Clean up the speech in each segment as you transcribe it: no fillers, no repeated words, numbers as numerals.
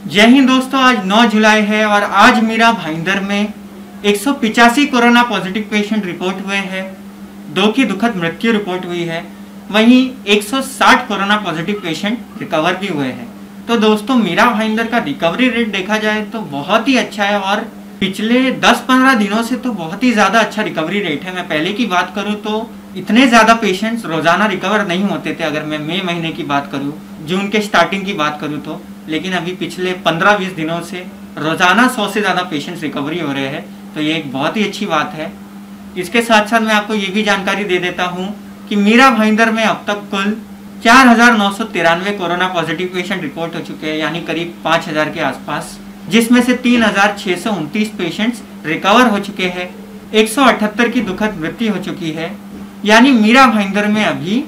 जय हिंद दोस्तों, आज 9 जुलाई है और आज मीरा भाईंदर में 185 कोरोना पॉजिटिव पेशेंट रिपोर्ट हुए हैं। 2 की दुखद मृत्यु रिपोर्ट हुई है। वहीं 160 कोरोना पॉजिटिव पेशेंट रिकवर भी हुए हैं। तो दोस्तों, मीरा भाईंदर का रिकवरी रेट देखा जाए तो बहुत ही अच्छा है और पिछले 10-15 दिनों से तो बहुत ही ज़्यादा अच्छा रिकवरी रेट है। मैं पहले की बात करूँ तो इतने ज़्यादा पेशेंट्स रोज़ाना रिकवर नहीं होते थे। अगर मैं मई महीने की बात करूँ, जून के स्टार्टिंग की बात करूँ तो, लेकिन अभी पिछले 15-20 दिनों से रोज़ाना 100 से ज़्यादा पेशेंट्स रिकवरी हो रहे हैं। तो ये एक बहुत ही अच्छी बात है। इसके साथ साथ मैं आपको ये भी जानकारी दे देता हूँ कि मीरा भाईंदर में अब तक कुल 4,993 कोरोना पॉजिटिव पेशेंट रिपोर्ट हो चुके हैं, यानी करीब 5,000 के आसपास, जिसमें से 3,629 पेशेंट्स रिकवर हो चुके हैं। 178 की दुखद मृत्यु हो चुकी है, यानी मीरा भाईंदर में अभी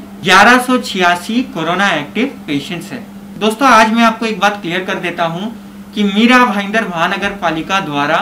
1186 कोरोना एक्टिव पेशेंट्स है। दोस्तों, आज मैं आपको एक बात क्लियर कर देता हूं कि मीरा भाईंदर महानगर पालिका द्वारा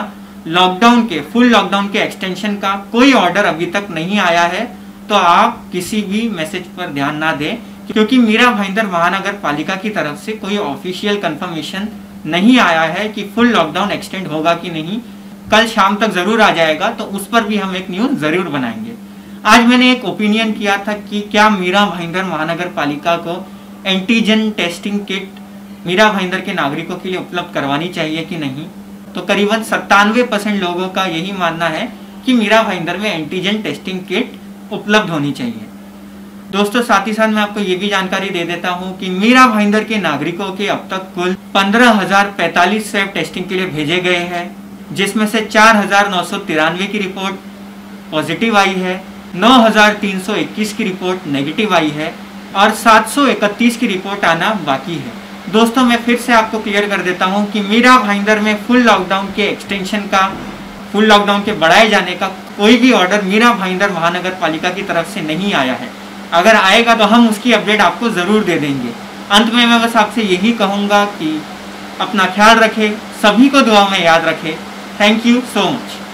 फुल लॉकडाउन के एक्सटेंशन का कोई ऑर्डर अभी तक नहीं आया है। तो आप किसी भी मैसेज पर ध्यान ना दें, क्योंकि मीरा भाईंदर महानगर पालिका की तरफ से कोई ऑफिशियल कंफर्मेशन नहीं आया है कि फुल लॉकडाउन एक्सटेंड होगा कि नहीं। कल शाम तक जरूर आ जाएगा, तो उस पर भी हम एक न्यूज जरूर बनाएंगे। आज मैंने एक ओपिनियन किया था कि क्या मीरा भाईंदर महानगर पालिका को antigen testing kit Mira Bhayandar के नागरिकों के लिए उपलब्ध करवानी चाहिए कि नहीं। तो करीबन 97% लोगों का यही मानना है कि मीरा भाईंदर में एंटीजन टेस्टिंग किट उपलब्ध होनी चाहिए। दोस्तों, साथ ही साथ मैं आपको ये भी जानकारी दे देता हूँ कि मीरा भाईंदर के नागरिकों के अब तक कुल 15,045 स्वैब टेस्टिंग के लिए भेजे गए हैं, जिसमें से 4,993 की रिपोर्ट पॉजिटिव आई है, 9,321 की रिपोर्ट नेगेटिव आई है और 731 की रिपोर्ट आना बाकी है। दोस्तों, मैं फिर से आपको क्लियर कर देता हूं कि मीरा भाईंदर में फुल लॉकडाउन के एक्सटेंशन का, फुल लॉकडाउन के बढ़ाए जाने का कोई भी ऑर्डर मीरा भाईंदर महानगर पालिका की तरफ से नहीं आया है। अगर आएगा तो हम उसकी अपडेट आपको ज़रूर दे देंगे। अंत में मैं बस आपसे यही कहूँगा कि अपना ख्याल रखें, सभी को दुआ में याद रखें। Thank you so much.